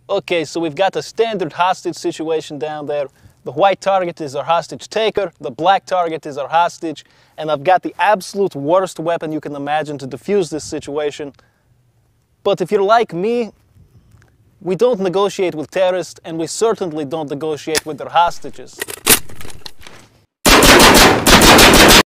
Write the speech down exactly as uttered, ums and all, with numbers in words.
Okay, so we've got the standard hostage situation down there. The white target is our hostage taker, the black target is our hostage, and I've got the absolute worst weapon you can imagine to defuse this situation. But if you're like me, we don't negotiate with terrorists, and we certainly don't negotiate with their hostages.